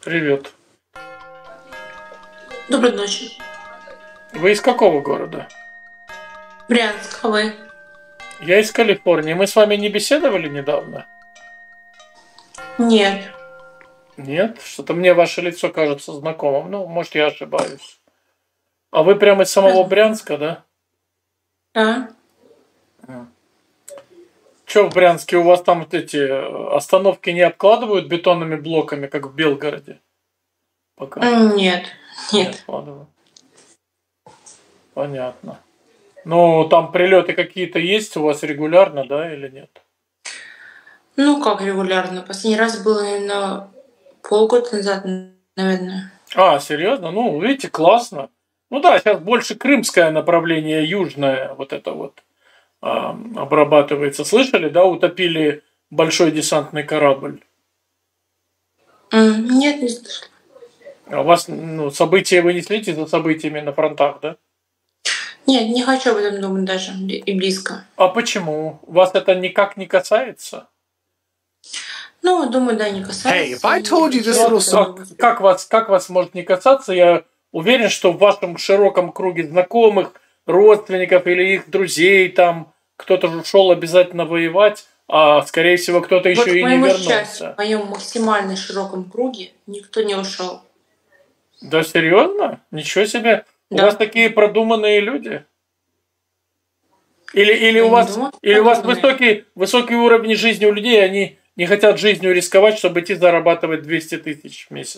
Привет. Доброй ночи. Вы из какого города? Брянск, а вы? Я из Калифорнии. Мы с вами не беседовали недавно? Нет. Нет? Что-то мне ваше лицо кажется знакомым. Ну, может, я ошибаюсь. А вы прямо из самого Возможно. Брянска, да? А? Че в Брянске у вас там вот эти остановки не обкладывают бетонными блоками, как в Белгороде? Пока Нет. не Нет. обкладывают. Понятно. Ну, там прилеты какие-то есть у вас регулярно, да, или нет? Ну, как регулярно? Последний раз было, наверное, полгода назад, наверное. А, серьезно? Ну, видите, классно. Ну да, сейчас больше крымское направление, южное, вот это вот обрабатывается. Слышали, да, утопили большой десантный корабль. Нет, не слышала. А у вас, ну, события, вы не следите за событиями на фронтах, да? Нет, не хочу об этом думать даже и близко. А почему? Вас это никак не касается? Ну, думаю, да, не Hey, if касается. I И told you не this хочу об little этом А думать. как вас может не касаться? Я уверен, что в вашем широком круге знакомых, родственников или их друзей там кто-то же ушел обязательно воевать, а скорее всего кто-то Вот еще к и не моему счастью, вернулся. в моем максимально широком круге никто не ушел. Да серьезно? Ничего себе! У вас Да. такие продуманные люди? Или Я у не вас думаю, или у вас подобное. высокий уровень жизни у людей, они не хотят жизнью рисковать, чтобы идти зарабатывать 200 тысяч в месяц.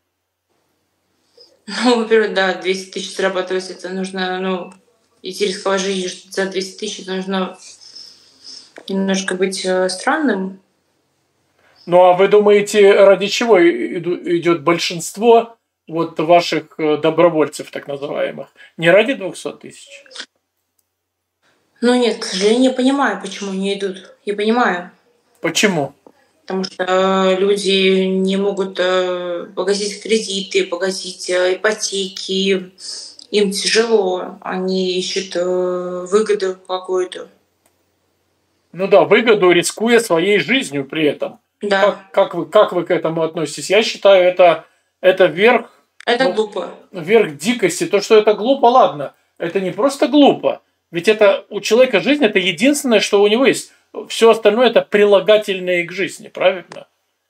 Ну, во-первых, да, 200 тысяч зарабатывать, это нужно, ну, идти рисковать жизнью за 200 тысяч, это нужно немножко быть странным. Ну а вы думаете, ради чего идет большинство вот ваших добровольцев, так называемых? Не ради 200 тысяч? Но нет, к сожалению, я понимаю, почему не идут. Я понимаю. Почему? Потому что люди не могут погасить кредиты, погасить ипотеки. Им тяжело, они ищут выгоду какую-то. Ну да, выгоду, рискуя своей жизнью при этом. Да, Как вы к этому относитесь? Я считаю, это верх, это ну, глупо. верх дикости. То, что это глупо, ладно. Это не просто глупо. Ведь это у человека жизнь, это единственное, что у него есть. Все остальное это прилагательное к жизни, правильно?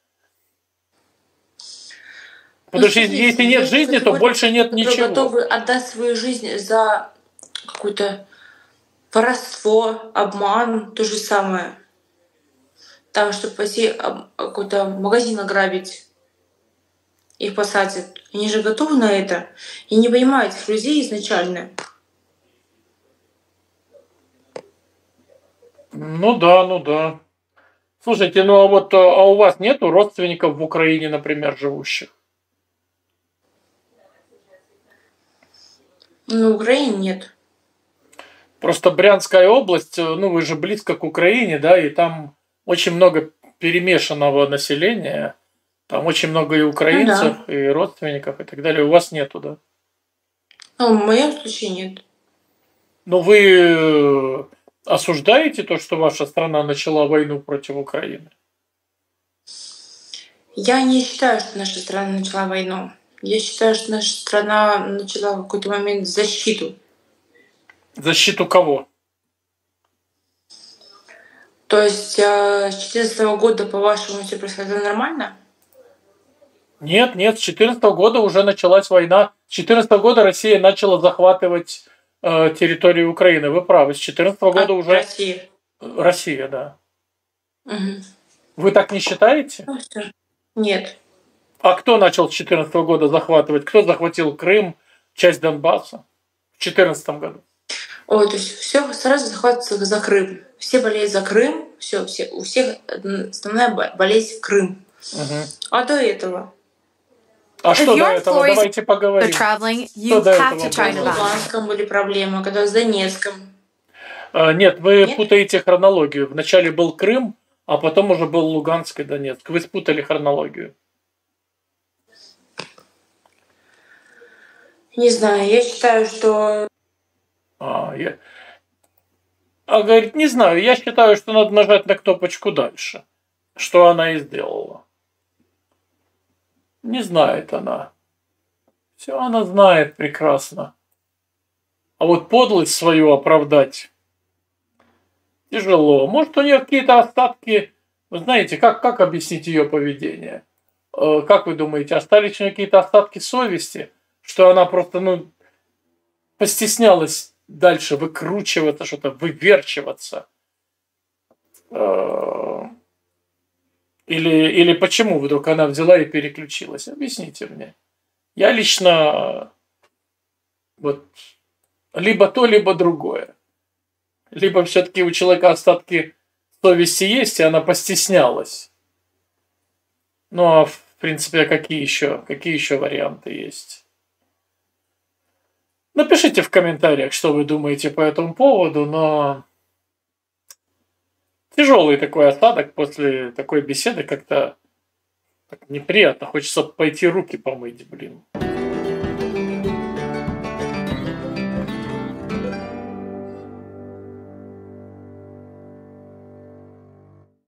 Ну, Потому что смотрите, если нет есть жизни, то категория больше людей, нет которые ничего. готовы отдать свою жизнь за какое-то воровство, обман, то же самое. Там, чтобы пойти какой-то магазин ограбить, их посадят. Они же готовы на это. И не понимают этих людей изначально. Ну да, ну да. Слушайте, ну а вот а у вас нету родственников в Украине, например, живущих? Но в Украине нет. Просто Брянская область, ну вы же близко к Украине, да, и там очень много перемешанного населения. Там очень много и Ну украинцев, да. и родственников, и так далее. У вас нету, да? Ну, в моем случае нет. Но вы осуждаете то, что ваша страна начала войну против Украины? Я не считаю, что наша страна начала войну. Я считаю, что наша страна начала в какой-то момент защиту. Защиту кого? То есть с 2014 года, по-вашему, все происходило нормально? Нет, нет, с 2014 года уже началась война. С 2014 года Россия начала захватывать территорию Украины. Вы правы, с 2014 А года уже Россия? Россия, да. Мгм. Вы так не считаете? Ну, всё. Нет. А кто начал с 2014 года захватывать? Кто захватил Крым, часть Донбасса в 2014 году? Ой, то есть все сразу захватывается за Крым. Все болеют за Крым, все, у всех основная болезнь Крым. Мгм. А до этого? А If что до you're in этого? Florida Давайте поговорим. traveling, Что you до have этого to Когда try с было? Nevada. Луганском были проблемы, когда с Донецком. Нет, вы Нет? путаете хронологию. Вначале был Крым, а потом уже был Луганск и Донецк. Вы спутали хронологию. Не знаю, я считаю, что А, я... говорит, не знаю, я считаю, что надо нажать на кнопочку дальше. Что она и сделала. Не знает она. Все она знает прекрасно. А вот подлость свою оправдать тяжело. Может, у нее какие-то остатки. Вы знаете, как объяснить ее поведение? Как вы думаете, остались у нее какие-то остатки совести, что она просто, постеснялась дальше выкручиваться, что-то выверчиваться? Или почему вдруг она взяла и переключилась? Объясните мне. Я лично вот либо то, либо другое. Либо все-таки у человека остатки совести есть, и она постеснялась. Ну, а в принципе, какие еще варианты есть? Напишите в комментариях, что вы думаете по этому поводу, но тяжелый такой осадок после такой беседы, как-то так неприятно. Хочется пойти руки помыть, блин.